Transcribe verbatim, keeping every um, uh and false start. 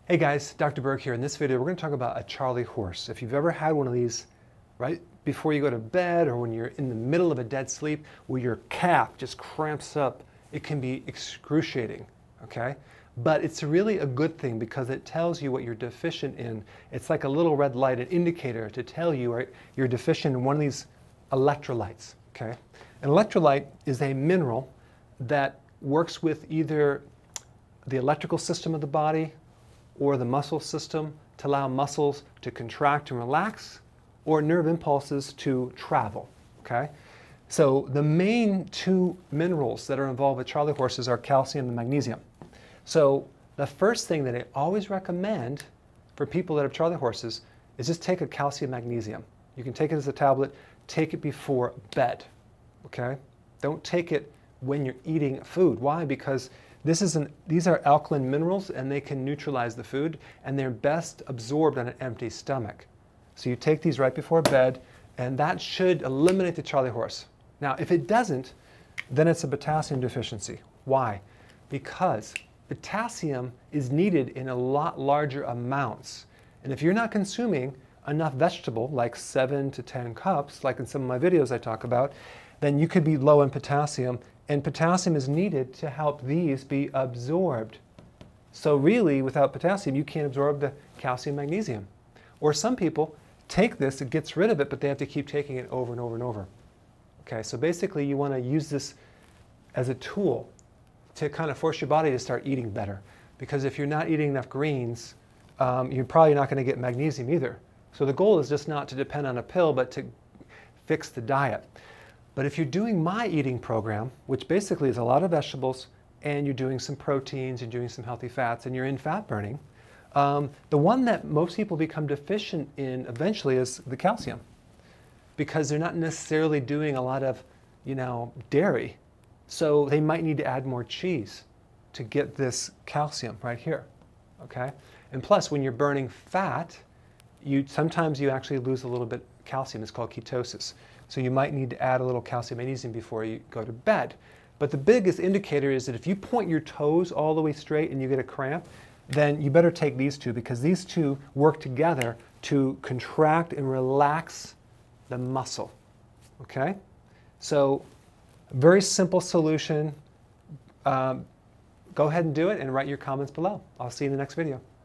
Hey guys, Doctor Berg here. In this video, we're going to talk about a Charley horse. If you've ever had one of these right before you go to bed or when you're in the middle of a dead sleep where your calf just cramps up, it can be excruciating, okay? But it's really a good thing because it tells you what you're deficient in. It's like a little red light, an indicator to tell you right, you're deficient in one of these electrolytes, okay? An electrolyte is a mineral that works with either the electrical system of the body or the muscle system to allow muscles to contract and relax, or nerve impulses to travel, okay? So the main two minerals that are involved with Charley horses are calcium and magnesium. So the first thing that I always recommend for people that have Charley horses is just take a calcium magnesium. You can take it as a tablet, take it before bed, okay? Don't take it when you're eating food. Why? Because This is an, these are alkaline minerals and they can neutralize the food and they're best absorbed on an empty stomach. So you take these right before bed and that should eliminate the Charley horse. Now if it doesn't, then it's a potassium deficiency. Why? Because potassium is needed in a lot larger amounts. And if you're not consuming enough vegetable, like seven to ten cups, like in some of my videos I talk about, then you could be low in potassium. And potassium is needed to help these be absorbed. So really, without potassium, you can't absorb the calcium magnesium. Or some people take this, it gets rid of it, but they have to keep taking it over and over and over. Okay, so basically you want to use this as a tool to kind of force your body to start eating better. Because if you're not eating enough greens, um, you're probably not going to get magnesium either. So the goal is just not to depend on a pill, but to fix the diet. But if you're doing my eating program, which basically is a lot of vegetables, and you're doing some proteins, and doing some healthy fats, and you're in fat burning, um, the one that most people become deficient in eventually is the calcium. Because they're not necessarily doing a lot of, you know, dairy. So they might need to add more cheese to get this calcium right here, okay? And plus, when you're burning fat, you sometimes you actually lose a little bit of calcium. It's called ketosis. So you might need to add a little calcium magnesium before you go to bed. But the biggest indicator is that if you point your toes all the way straight and you get a cramp, then you better take these two because these two work together to contract and relax the muscle, okay? So very simple solution. Um, go ahead and do it and write your comments below. I'll see you in the next video.